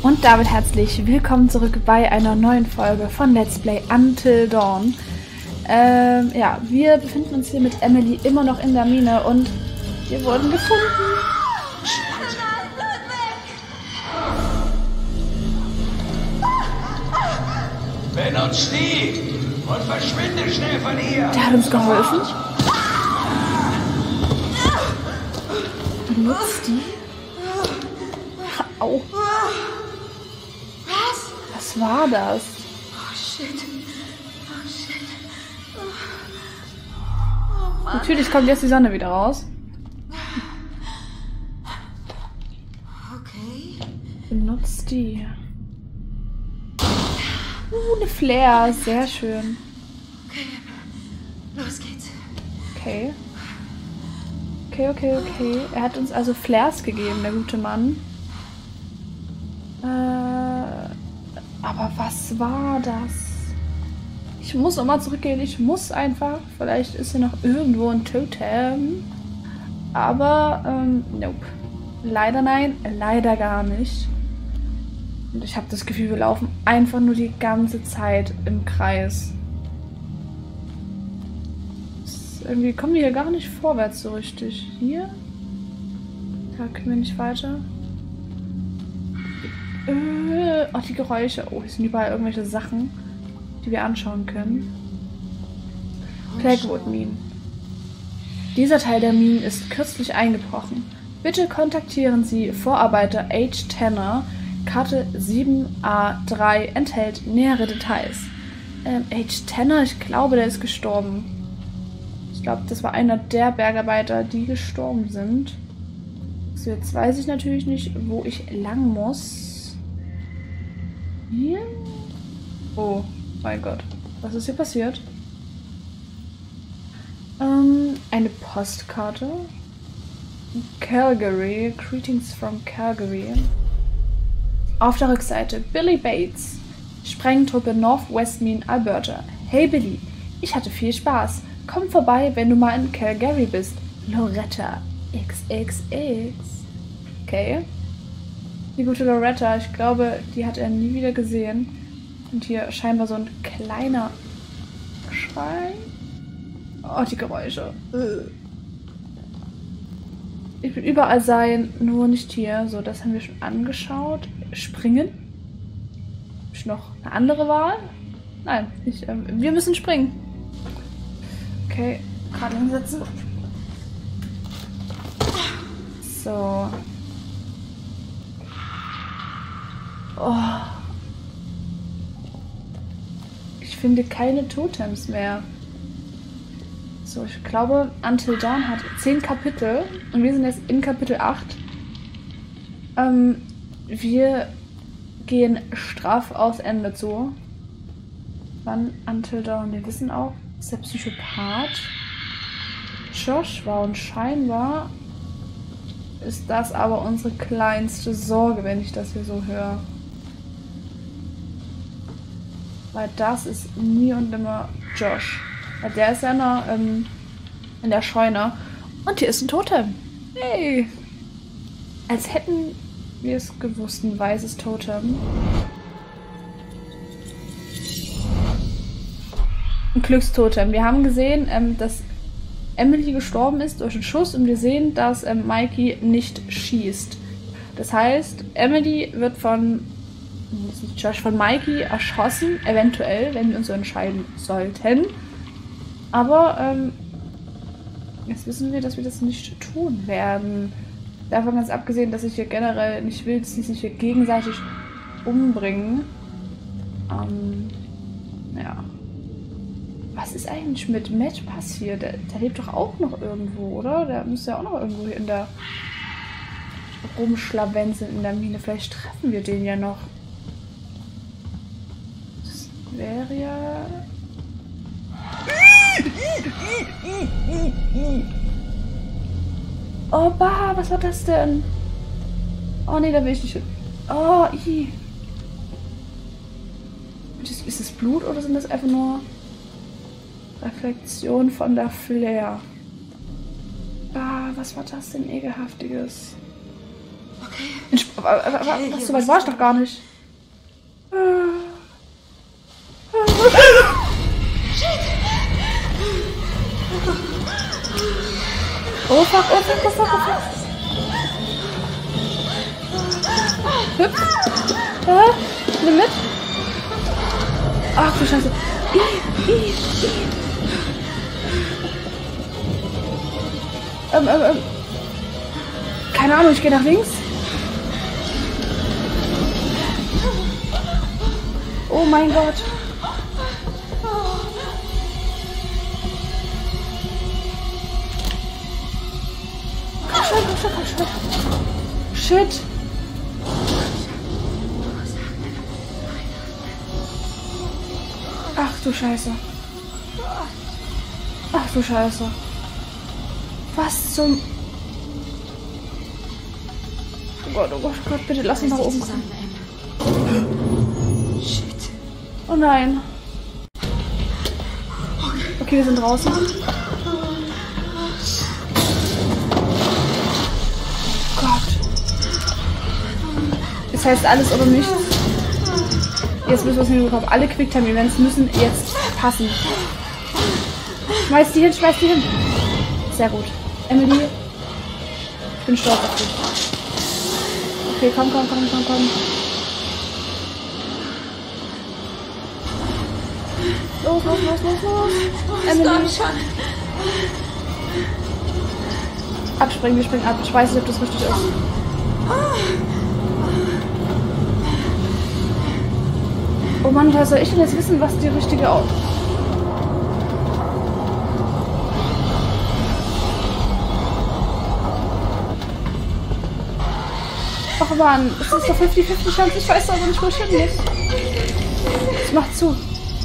Und damit herzlich willkommen zurück bei einer neuen Folge von Let's Play Until Dawn. Ja, wir befinden uns hier mit Emily immer noch in der Mine und wir wurden gefunden. Benutzt die und verschwinde schnell von hier. Der hat uns geholfen. Benutzt die? Au. Was war das? Oh shit. Oh shit. Oh Mann. Natürlich kommt jetzt die Sonne wieder raus. Okay. Benutzt die. Eine Flare. Sehr schön. Okay. Los geht's. Okay. Okay. Er hat uns also Flares gegeben, der gute Mann. Aber was war das? Ich muss nochmal zurückgehen. Ich muss einfach. Vielleicht ist hier noch irgendwo ein Totem. Aber, nope. Leider nein. Leider gar nicht. Und ich habe das Gefühl, wir laufen einfach nur die ganze Zeit im Kreis. Irgendwie kommen wir hier gar nicht vorwärts so richtig. Hier? Da können wir nicht weiter. Oh, die Geräusche. Oh, hier sind überall irgendwelche Sachen, die wir anschauen können. Blackwood Mine. Dieser Teil der Minen ist kürzlich eingebrochen. Bitte kontaktieren Sie Vorarbeiter H. Tanner. Karte 7A3 enthält nähere Details. H. Tanner, ich glaube, der ist gestorben. Ich glaube, das war einer der Bergarbeiter, die gestorben sind. So, jetzt weiß ich natürlich nicht, wo ich lang muss. Hier? Oh mein Gott. Was ist hier passiert? Eine Postkarte. Calgary. Greetings from Calgary. Auf der Rückseite Billy Bates. Sprengtruppe Northwest Mine, Alberta. Hey Billy, ich hatte viel Spaß. Komm vorbei, wenn du mal in Calgary bist. Loretta XXX. Okay. Die gute Loretta, ich glaube, die hat er nie wieder gesehen. Und hier scheinbar so ein kleiner Schrein. Oh, die Geräusche. Ich will überall sein, nur nicht hier. So, das haben wir schon angeschaut. Springen. Habe ich noch eine andere Wahl? Nein, nicht. Wir müssen springen. Okay, gerade hinsetzen. So. Oh. Ich finde keine Totems mehr. So, ich glaube, Until Dawn hat 10 Kapitel und wir sind jetzt in Kapitel 8. Wir gehen straff aufs Ende zu. Wann Until Dawn? Wir wissen auch, dass der Psychopath Josh war und scheinbar ist das aber unsere kleinste Sorge, wenn ich das hier so höre. Weil das ist nie und nimmer Josh. Weil der ist ja noch in der Scheune. Und hier ist ein Totem. Hey! Als hätten wir es gewusst, ein weißes Totem. Ein Glückstotem. Wir haben gesehen, dass Emily gestorben ist durch einen Schuss und wir sehen, dass Mikey nicht schießt. Das heißt, Emily wird von Mikey erschossen, eventuell, wenn wir uns so entscheiden sollten. Aber jetzt wissen wir, dass wir das nicht tun werden. Davon ganz abgesehen, dass ich hier generell nicht will, dass sie sich hier gegenseitig umbringen. Ja. Was ist eigentlich mit Matt passiert? Der lebt doch auch noch irgendwo, oder? Der müsste ja auch noch irgendwo hier in der rumschlawenzeln in der Mine. Vielleicht treffen wir den ja noch. Das wäre ja... Oh, bah, was war das denn? Oh, nee, da will ich nicht hin. Oh, i. Ist das Blut oder sind das einfach nur Reflexion von der Flare? Ah, was war das denn ekelhaftiges? Okay. Aber so weit war ich doch gar nicht. Oh fuck, oh fuck, oh fuck, oh fuck. Hüpf. Nimm mit. Ach du Scheiße. Keine Ahnung, ich gehe nach links. Oh mein Gott. Komm schon. Shit. Ach du Scheiße. Ach du Scheiße. Was zum... Oh Gott, bitte lass uns nach oben kommen. Shit. Oh nein. Okay, wir sind draußen. Gott. Das heißt alles oder nichts. Jetzt müssen wir es hinbekommen. Alle Quicktime-Events müssen jetzt passen. Schmeiß die hin. Sehr gut. Emily, ich bin stolz auf dich. Okay, komm. Los. Emily. Abspringen, wir springen ab. Ich weiß nicht, ob das richtig ist. Oh Mann, was soll ich denn jetzt wissen, was die richtige Ach Mann, es ist doch 50-50 Chance. Ich weiß aber nicht, wo ich hin muss. Es macht zu.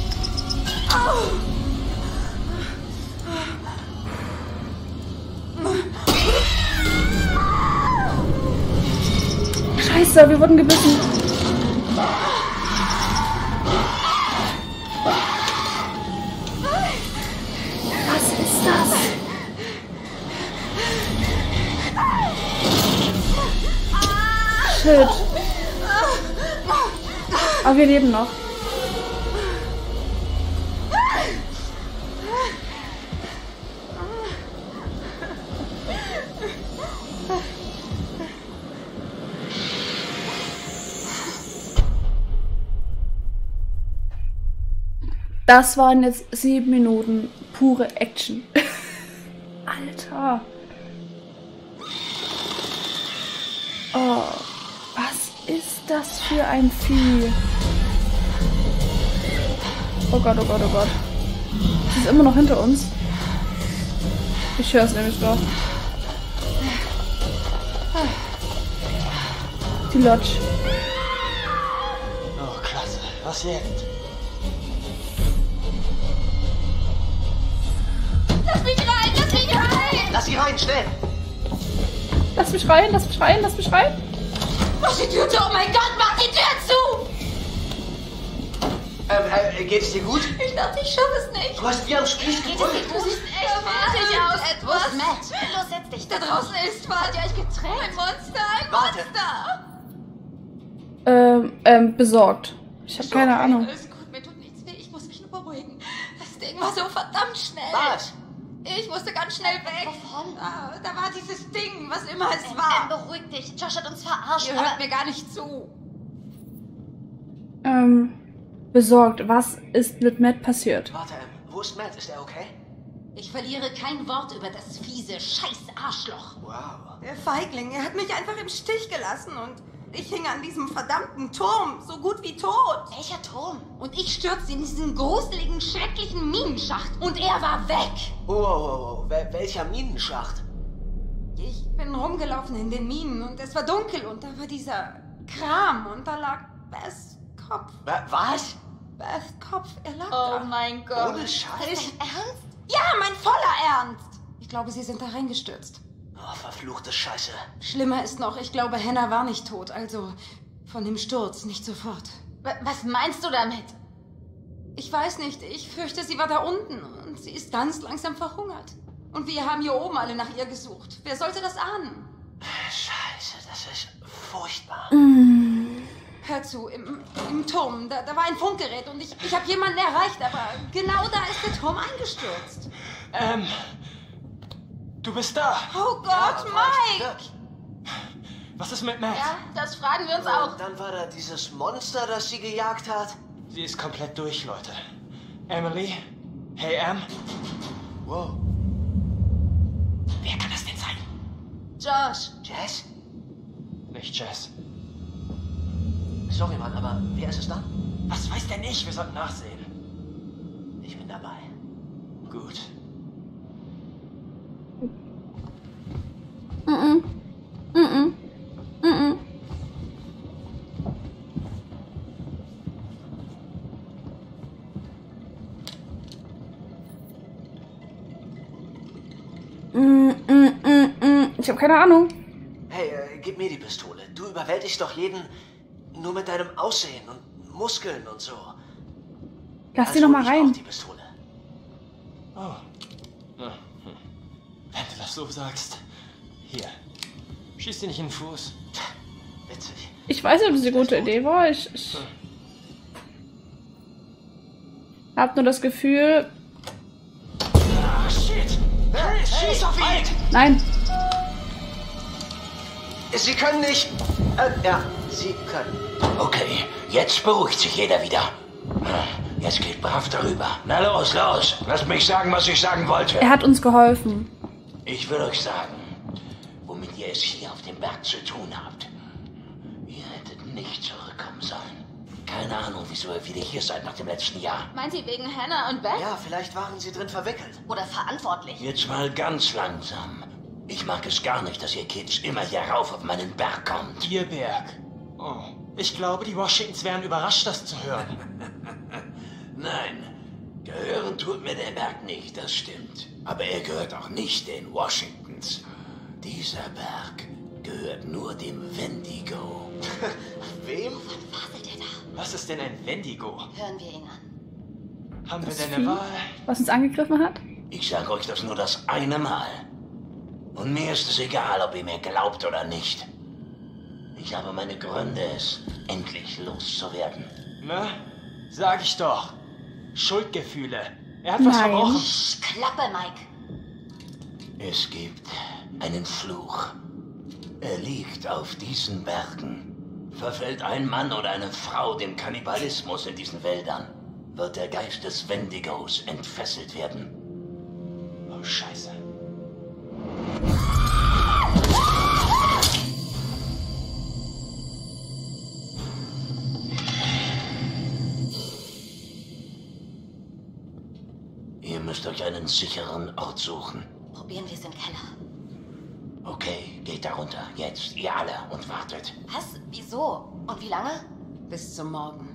Scheiße, wir wurden gebissen. Was ist das? Shit. Aber wir leben noch. Das waren jetzt 7 Minuten pure Action. Alter. Oh, was ist das für ein Vieh? Oh Gott. Sie ist immer noch hinter uns. Ich höre es nämlich doch. Die Lodge. Oh, klasse. Was jetzt? Lass mich rein! Lass sie rein, schnell! Lass mich rein! Mach die Tür zu! Oh mein Gott, mach die Tür zu! Geht's dir gut? Ich dachte, ich schaffe es nicht. Du hast wie am Spieß gebrüllt. Du siehst echt fertig aus. Wo ist Matt? Los, setz dich. Da draußen ist was. Habt ihr euch getrennt? Ein Monster, besorgt. Ich habe keine Ahnung. Alles gut, mir tut nichts weh. Ich muss mich nur beruhigen. Das Ding war so verdammt schnell. Was? Ich musste ganz schnell weg. Wovon? Da war dieses Ding, was immer es war. Beruhig dich. Josh hat uns verarscht. Ihr hört mir gar nicht zu. Besorgt. Was ist mit Matt passiert? Warte, wo ist Matt? Ist er okay? Ich verliere kein Wort über das fiese Scheiß-Arschloch. Wow. Der Feigling, er hat mich einfach im Stich gelassen und ich hing an diesem verdammten Turm, so gut wie tot. Welcher Turm? Und ich stürzte in diesen gruseligen, schrecklichen Minenschacht und er war weg. Oh. Welcher Minenschacht? Ich bin rumgelaufen in den Minen und es war dunkel und da war dieser Kram und da lag Beths Kopf. Was? Beths Kopf, er lag Oh da. mein Gott. Ohne Scheiß? Ist dein Ernst? Ja, mein voller Ernst. Ich glaube, sie sind da reingestürzt. Oh, verfluchte Scheiße. Schlimmer ist noch, ich glaube, Hannah war nicht tot, also von dem Sturz nicht sofort. Was meinst du damit? Ich weiß nicht, ich fürchte, sie war da unten und sie ist ganz langsam verhungert. Und wir haben hier oben alle nach ihr gesucht. Wer sollte das ahnen? Scheiße, das ist furchtbar. Hör zu, im Turm, da war ein Funkgerät und ich habe jemanden erreicht, aber genau da ist der Turm eingestürzt. Du bist da. Oh Gott, Ja, Mike! wirklich. Was ist mit Matt? Ja, das fragen wir uns auch. Und dann war da dieses Monster, das sie gejagt hat. Sie ist komplett durch, Leute. Emily? Hey, Em? Wow. Wer kann das denn sein? Josh, Jess? Nicht Jess. Sorry, Mann, aber wer ist es dann? Was weiß denn ich? Wir sollten nachsehen. Ich bin dabei. Gut. Ich habe keine Ahnung. Hey, gib mir die Pistole. Du überwältigst doch jeden nur mit deinem Aussehen und Muskeln und so. Lass die noch mal ich brauch rein. die Pistole. Oh. Wenn du das so sagst. Hier. Schieß dir nicht in den Fuß. Witzig. Ich weiß nicht, ob das eine gute Idee war. Ich habe nur das Gefühl... Ah, shit! Hey, schieß auf ihn! Nein. Sie können nicht... ja, Sie können. Okay, jetzt beruhigt sich jeder wieder. Jetzt geht brav darüber. Na los, los. Lasst mich sagen, was ich sagen wollte. Er hat uns geholfen. Ich will euch sagen, womit ihr es hier auf dem Berg zu tun habt. Ihr hättet nicht zurückkommen sollen. Keine Ahnung, wieso ihr wieder hier seid nach dem letzten Jahr. meint sie wegen Hannah und Beth? Ja, vielleicht waren Sie drin verwickelt. Oder verantwortlich? Jetzt mal ganz langsam. Ich mag es gar nicht, dass ihr Kids immer hier rauf auf meinen Berg kommt. Ihr Berg. Oh. Ich glaube, die Washingtons wären überrascht, das zu hören. Nein, gehören tut mir der Berg nicht, das stimmt. Aber er gehört auch nicht den Washingtons. Dieser Berg gehört nur dem Wendigo. Wem? Faselt er da? Was ist denn ein Wendigo? Hören wir ihn an. Haben wir Das denn Vieh, eine Wahl? was uns angegriffen hat? Ich sage euch das nur das eine Mal. Und mir ist es egal, ob ihr mir glaubt oder nicht. Ich habe meine Gründe, es endlich loszuwerden. Ne? Sag ich doch. Schuldgefühle. Er hat was Nein. verbrochen. Klappe, Mike. Es gibt einen Fluch. Er liegt auf diesen Bergen. Verfällt ein Mann oder eine Frau dem Kannibalismus in diesen Wäldern, wird der Geist des Wendigos entfesselt werden. Oh, Scheiße. Ihr müsst euch einen sicheren Ort suchen. Probieren wir es im Keller. Okay, geht da runter, jetzt, ihr alle, und wartet. Was? Wieso? Und wie lange? Bis zum Morgen.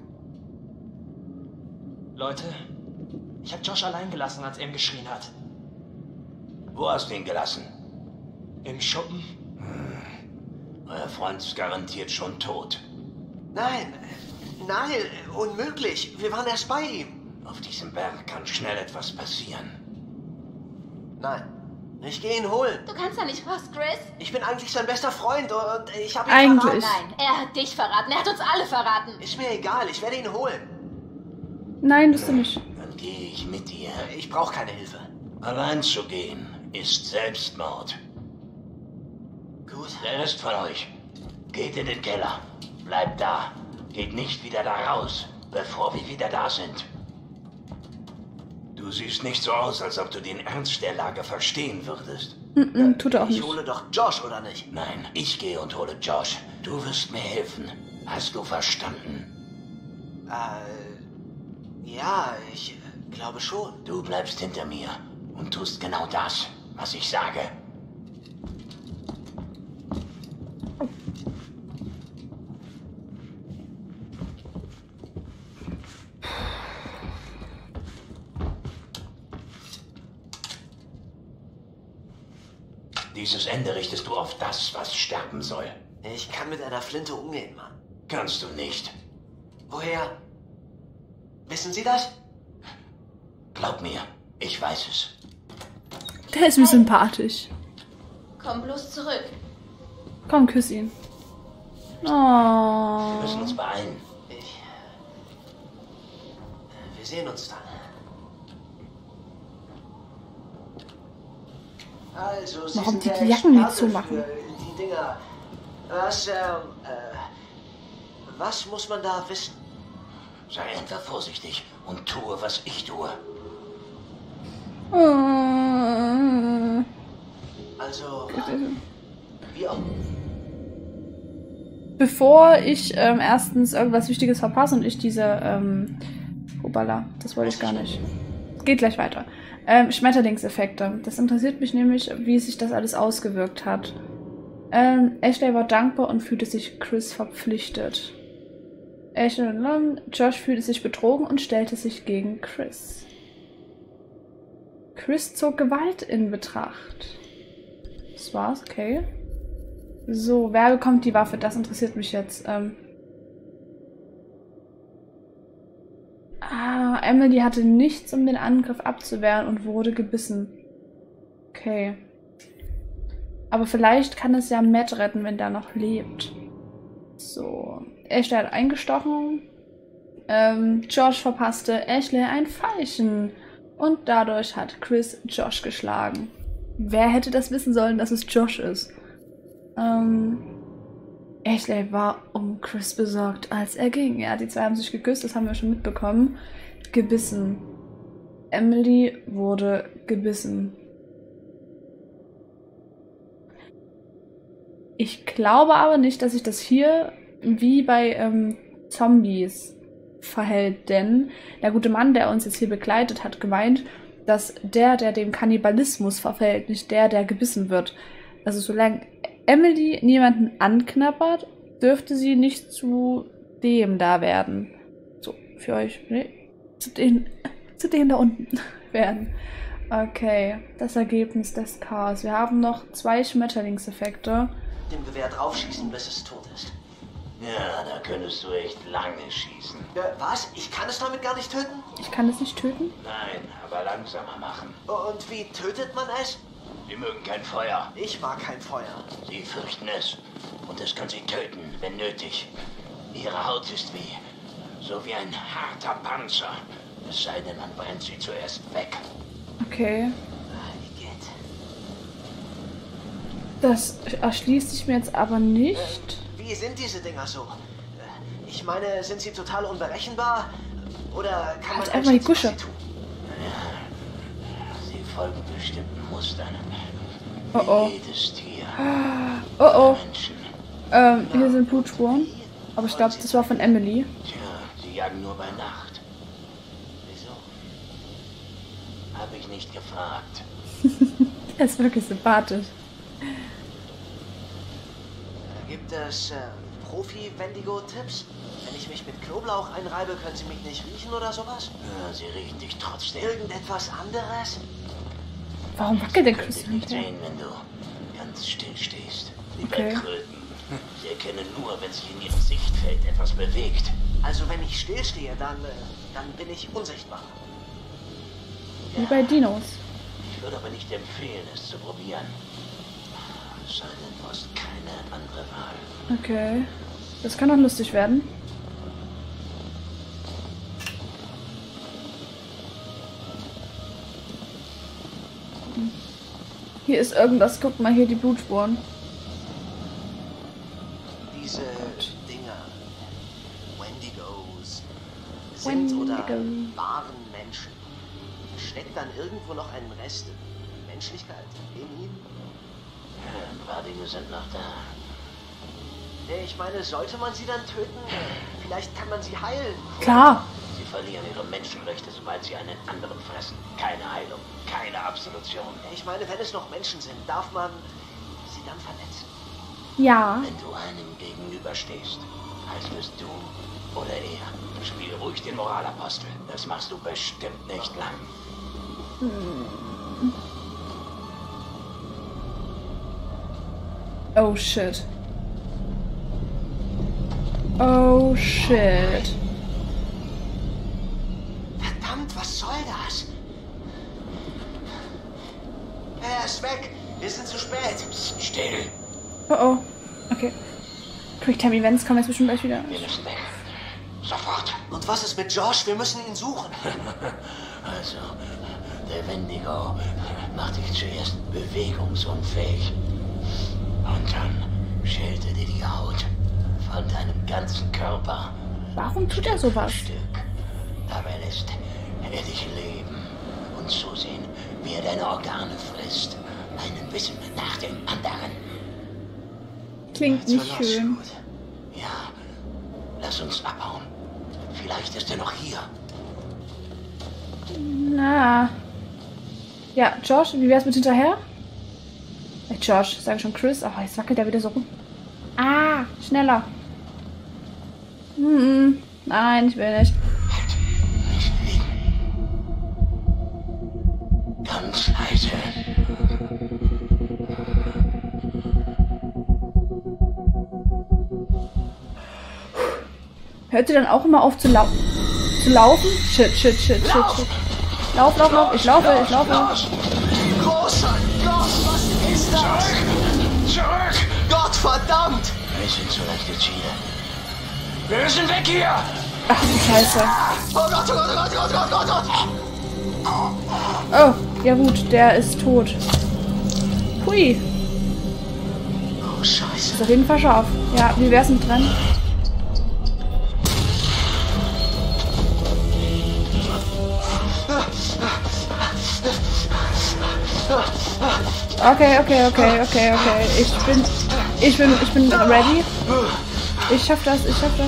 Leute, ich habe Josh allein gelassen, als er ihm geschrien hat. Wo hast du ihn gelassen? Im Schuppen? Euer Freund ist garantiert schon tot. Nein, nein, unmöglich. Wir waren erst bei ihm. Auf diesem Berg kann schnell etwas passieren. Nein, ich gehe ihn holen. Du kannst ja nicht was, Chris. Ich bin eigentlich sein bester Freund und ich habe ihn Eigentlich. verraten. Nein, er hat dich verraten. Er hat uns alle verraten. Ist mir egal, ich werde ihn holen. Nein, bist du nicht. Dann gehe ich mit dir. Ich brauche keine Hilfe. Allein zu gehen ist Selbstmord. Gut. Der Rest von euch, geht in den Keller. Bleibt da. Geht nicht wieder da raus, bevor wir wieder da sind. Du siehst nicht so aus, als ob du den Ernst der Lage verstehen würdest. Tut er auch Ich nicht. hole doch Josh, oder nicht? Nein, ich gehe und hole Josh. Du wirst mir helfen. Hast du verstanden? Ja, ich glaube schon. Du bleibst hinter mir und tust genau das, was ich sage. Dieses Ende richtest du auf das, was sterben soll. Ich kann mit einer Flinte umgehen, Mann. Kannst du nicht. Woher? Wissen Sie das? Glaub mir, ich weiß es. Der ist mir sympathisch. Komm bloß zurück. Komm, küss ihn. Wir müssen uns Oh. beeilen. Wir sehen uns dann. Also, Sie Warum sind die der Jacken nicht Experte zumachen? für die Dinger. Was muss man da wissen? Sei einfach vorsichtig und tue, was ich tue. Also, wie auch. Bevor ich erstens irgendwas Wichtiges verpasse und ich diese, Hoppala, das wollte ich gar nicht. Geht gleich weiter. Schmetterlingseffekte. Das interessiert mich nämlich, wie sich das alles ausgewirkt hat. Ashley war dankbar und fühlte sich Chris verpflichtet. Josh fühlte sich betrogen und stellte sich gegen Chris. Chris zog Gewalt in Betracht. Das war's, okay. So, wer bekommt die Waffe? Das interessiert mich jetzt. Emily hatte nichts, um den Angriff abzuwehren und wurde gebissen. Okay. Aber vielleicht kann es ja Matt retten, wenn der noch lebt. So. Ashley hat eingestochen. Josh verpasste Ashley ein Pfeilchen. Und dadurch hat Chris Josh geschlagen. Wer hätte das wissen sollen, dass es Josh ist? Ashley war um Chris besorgt, als er ging. Ja, die zwei haben sich geküsst, das haben wir schon mitbekommen. Gebissen. Emily wurde gebissen. Ich glaube aber nicht, dass sich das hier wie bei Zombies verhält, denn der gute Mann, der uns jetzt hier begleitet, hat gemeint, dass der dem Kannibalismus verfällt, nicht der gebissen wird. Also solange Emily niemanden anknabbert, dürfte sie nicht zu dem da werden. So, für euch, ne? Zu denen da unten werden. Okay, das Ergebnis des Chaos. Wir haben noch 2 Schmetterlingseffekte. Dem Gewehr draufschießen, bis es tot ist. Ja, da könntest du echt lange schießen. Was? Ich kann es damit gar nicht töten? Ich kann es nicht töten? Nein, aber langsamer machen. Und wie tötet man es? Sie mögen kein Feuer. Ich mag kein Feuer. Sie fürchten es. Und es kann sie töten, wenn nötig. Ihre Haut ist so wie ein harter Panzer. Es sei denn, man brennt sie zuerst weg. Okay. Geht. Das erschließt sich mir jetzt aber nicht. Wie sind diese Dinger so? Ich meine, sind sie total unberechenbar? Oder kann man Halt einmal die einschätzen, was Gusche. sie tun? Sie folgen bestimmten Mustern. Oh oh. Wie jedes Tier. Oh oh. Menschen. Hier sind Blutspuren. Aber ich glaube, das war von Emily. Tja, sie jagen nur bei Nacht. Wieso? Habe ich nicht gefragt. Er ist wirklich sympathisch. Gibt es Profi-Wendigo-Tipps? Wenn ich mich mit Knoblauch einreibe, können sie mich nicht riechen oder sowas? Ja, sie riechen dich trotzdem. Irgendetwas anderes? Warum wackelt der Können Chris dich nicht hinterher? sehen, wenn du ganz still stehst. Wie bei Okay. Kröten. Sie erkennen nur, wenn sich in ihrem Sichtfeld etwas bewegt. Also wenn ich stillstehe, dann bin ich unsichtbar. Wie bei Dinos. Ich würde aber nicht empfehlen, es zu probieren. Es sei denn, du hast keine andere Wahl. Okay. Das kann doch lustig werden. Hier ist irgendwas. Guck mal, hier die Blutspuren. Diese Dinger, Wendigos, sind oder Wendigo. waren Menschen. Steckt dann irgendwo noch ein Rest Menschlichkeit in ihnen? Ja, ein paar Dinge sind noch da. Ich meine, sollte man sie dann töten? Vielleicht kann man sie heilen. Klar. Sie verlieren ihre Menschenrechte, sobald sie einen anderen fressen. Keine Heilung, keine Absolution. Ich meine, wenn es noch Menschen sind, darf man sie dann verletzen. Ja. Wenn du einem gegenüberstehst, heißt es du oder er. Spiel ruhig den Moralapostel. Das machst du bestimmt nicht lang. Oh shit. Oh shit. Verdammt, was soll das? Er ist weg. Wir sind zu spät. Psst, still. Oh oh. okay. Quicktime Events kommen jetzt bestimmt gleich wieder. Wir müssen weg. Sofort. Und was ist mit Josh? Wir müssen ihn suchen. Also, der Wendigo macht dich zuerst bewegungsunfähig. Und dann schält er dir die Haut von deinem ganzen Körper. Warum tut er sowas? Stück. Dabei lässt er dich leben und zusehen, wie er deine Organe frisst. Einen Bissen nach dem anderen. Klingt nicht schön. Ja, lass uns abhauen. Vielleicht ist er noch hier. Na. Ja, Josh, wie wär's mit hinterher? Josh, sag schon Chris. Oh, jetzt wackelt er wieder so rum. Ah, schneller. Nein, ich will nicht. Nicht liegen. Ganz leise. Hört sie dann auch immer auf zu laufen? Shit. Lauf. Ich laufe. Großer Gott, was ist das? Zurück! Gott verdammt! Wir sind so leichte Ziele. Wir müssen weg hier! Ach du Scheiße. Oh Gott. Oh, ja gut, der ist tot. Hui, Oh Scheiße. ist auf jeden Fall scharf. Ja, wie wär's mit dran? Okay. Ich bin ready. Ich schaff das.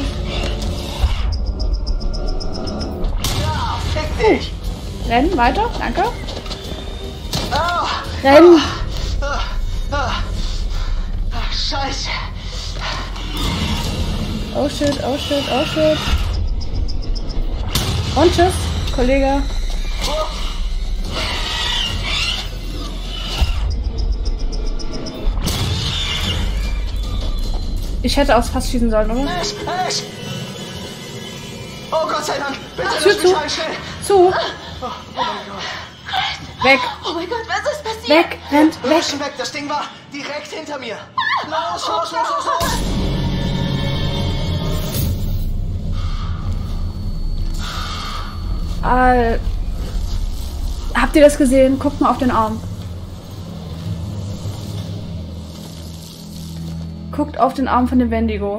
Fick dich! Rennen, weiter, danke. Rennen! Scheiße! Oh shit. Und tschüss, Kollege. Ich hätte aufs Fass schießen sollen, oder? Ash! Oh Gott sei Dank! Bitte Tür lass mich zu. einstellen! Zu! Weg! Oh mein Gott, was ist passiert? Weg! Rennt! Wir Weg! müssen weg! Das Ding war direkt hinter mir! Los! Habt ihr das gesehen? Guckt mal auf den Arm. Guckt auf den Arm von dem Wendigo.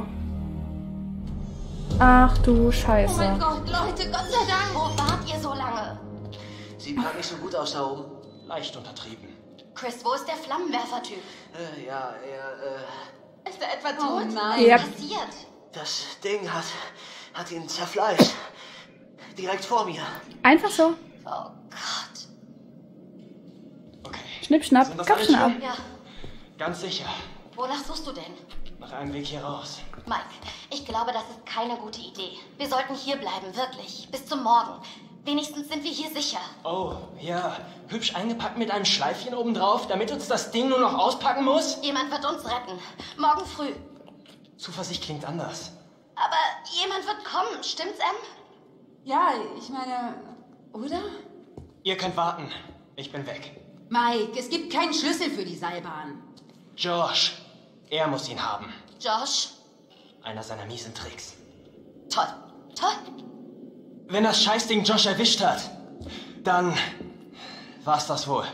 Ach du Scheiße. Oh mein Gott, Leute, Gott sei Dank. Wo wart ihr so lange? Sieht gerade nicht so gut aus da oben. Leicht untertrieben. Chris, wo ist der Flammenwerfer-Typ? Ja, er, Ist er etwa Oh tot? nein. Ja. Was ist passiert? das Ding hat ihn zerfleischt. Direkt vor mir. Einfach so. Oh Gott. Okay. Schnipp, schnapp, Sind das Kopf alle schon ab. Türen? Ja, Ganz sicher. wonach suchst du denn? Nach einem Weg hier raus. Mike, ich glaube, das ist keine gute Idee. Wir sollten hier bleiben, wirklich. Bis zum Morgen. Wenigstens sind wir hier sicher. Oh, ja. Hübsch eingepackt mit einem Schleifchen obendrauf, damit uns das Ding nur noch auspacken muss? Jemand wird uns retten. Morgen früh. Zuversicht klingt anders. Aber jemand wird kommen, stimmt's, Em? Ja, ich meine, oder? Ihr könnt warten. Ich bin weg. Mike, es gibt keinen Schlüssel für die Seilbahn. Josh. Er muss ihn haben. Josh? Einer seiner miesen Tricks. Toll. Wenn das Scheißding Josh erwischt hat, dann war's das wohl.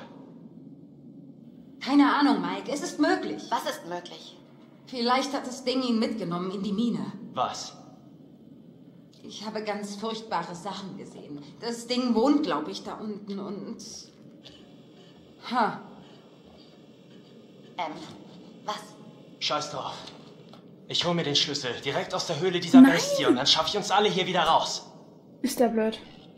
Keine Ahnung, Mike, es ist möglich. Was ist möglich? Vielleicht hat das Ding ihn mitgenommen in die Mine. Was? Ich habe ganz furchtbare Sachen gesehen. Das Ding wohnt, glaube ich, da unten und... Was? Scheiß drauf. Ich hol mir den Schlüssel direkt aus der Höhle dieser Nein. Bestie und dann schaffe ich uns alle hier wieder raus. Ist der blöd.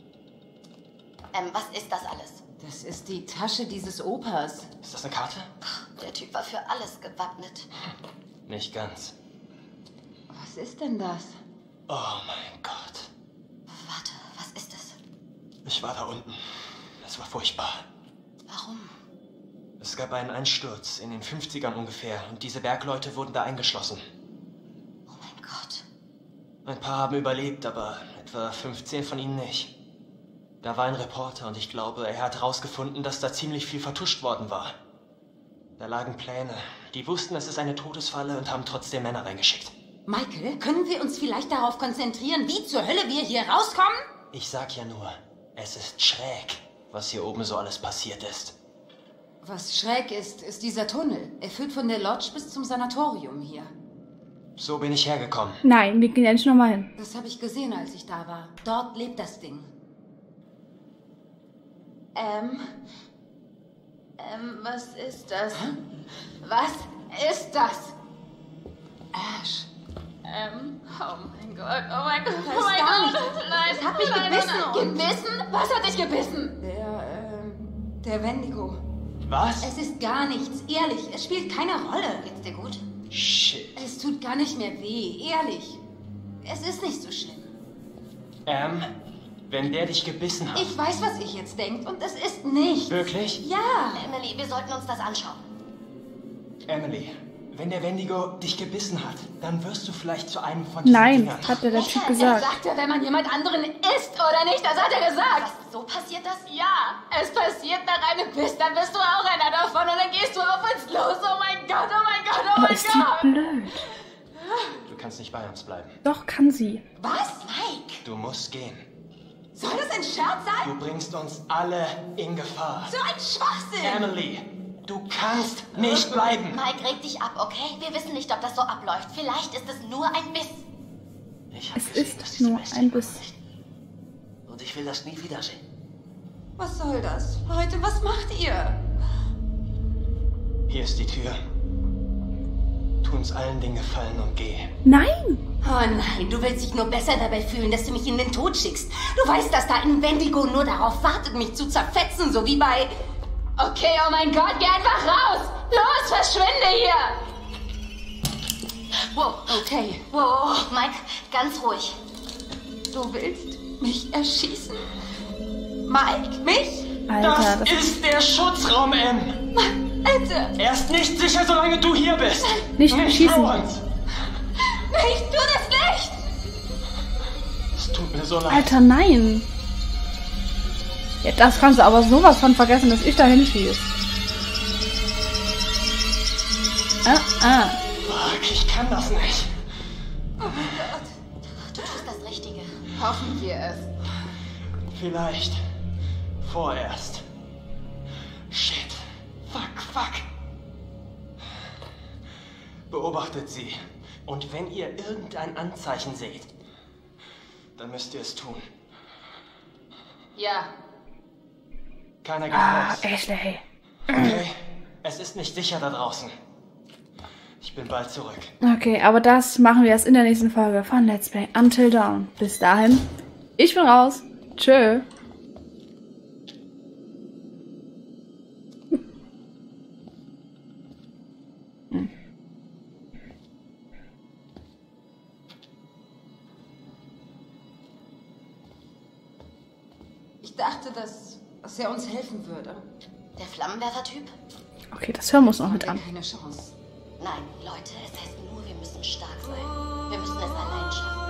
Was ist das alles? Das ist die Tasche dieses Opas. Ist das eine Karte? Der Typ war für alles gewappnet. Nicht ganz. Was ist denn das? Oh mein Gott. Warte, was ist es? Ich war da unten. Es war furchtbar. Warum? Es gab einen Einsturz in den 50ern ungefähr und diese Bergleute wurden da eingeschlossen. Oh mein Gott. Ein paar haben überlebt, aber etwa 15 von ihnen nicht. Da war ein Reporter und ich glaube, er hat herausgefunden, dass da ziemlich viel vertuscht worden war. Da lagen Pläne. Die wussten, es ist eine Todesfalle und haben trotzdem Männer reingeschickt. Michael, können wir uns vielleicht darauf konzentrieren, wie zur Hölle wir hier rauskommen? Ich sag ja nur, es ist schräg, was hier oben so alles passiert ist. Was schräg ist, ist dieser Tunnel. Er führt von der Lodge bis zum Sanatorium hier. So bin ich hergekommen. Nein, wir gehen ja nicht nochmal hin. Das habe ich gesehen, als ich da war. Dort lebt das Ding. Was ist das? Was ist das? Ash. Oh mein Gott, oh mein Gott, Da ist gar nichts. Nein, Es hat mich gebissen und- Gebissen? Was hat dich gebissen? Der Wendigo. Was? Es ist gar nichts, ehrlich. Es spielt keine Rolle. Geht's dir gut? Shit. Es tut gar nicht mehr weh, ehrlich. Es ist nicht so schlimm. Wenn der dich gebissen hat. Ich weiß, was ich jetzt denkt und es ist nicht. Wirklich? Ja. Emily, wir sollten uns das anschauen. Emily, wenn der Wendigo dich gebissen hat, dann wirst du vielleicht zu einem von diesen Nein, Dingern. hat der Typ Er gesagt. sagte, wenn man jemand anderen isst oder nicht, das hat er gesagt. Was, so passiert das? Ja, es passiert nach einem Biss, dann bist du auch einer davon und dann gehst du auf uns los. Oh mein Gott, oh mein Gott, oh Oh, mein ist die Gott. blöd. Du kannst nicht bei uns bleiben. Doch, kann sie. Was? Mike! Du musst gehen. Soll das ein Scherz sein? Du bringst uns alle in Gefahr. So ein Schwachsinn. Emily, du kannst nicht bleiben. Mike, reg dich ab, okay? Wir wissen nicht, ob das so abläuft. Vielleicht ist es nur ein Biss. Ich hab Es gesehen, dass ist diese nur Bestie ein Biss. nicht. Und ich will das nie wiedersehen. Was soll das? Leute, was macht ihr? Hier ist die Tür. Tu uns allen den Gefallen und geh. Nein! Oh nein, du willst dich nur besser dabei fühlen, dass du mich in den Tod schickst. Du weißt, dass da ein Wendigo nur darauf wartet, mich zu zerfetzen, so wie bei... Okay, oh mein Gott, geh einfach raus! Los, verschwinde hier! Wow, Okay, wow, Mike, ganz ruhig. du willst mich erschießen? Mike, mich? Alter, Das das ist der Schutzraum, M. Bitte, Er ist nicht sicher, solange du hier bist. Nicht schießen. für uns. ich tu das nicht! Es tut mir so leid. Alter, nein! Ja, das kannst du aber sowas von vergessen, dass ich da hinschieße. Fuck, ich kann das nicht. Du tust das Richtige. Hoffen wir es. Vielleicht. Vorerst. Shit. Fuck. Beobachtet sie. Und wenn ihr irgendein Anzeichen seht, dann müsst ihr es tun. Ja. Keiner geht raus. Ashley. Okay? Es ist nicht sicher da draußen. Ich bin bald zurück. Okay, aber das machen wir erst in der nächsten Folge von Let's Play Until Dawn. Bis dahin, ich bin raus. Tschö. Ich dachte, dass er uns helfen würde. Der Flammenwerfer-Typ? Okay, das hören wir uns noch mit an. Keine Chance. Nein, Leute, es heißt nur, wir müssen stark sein. Wir müssen es allein schaffen.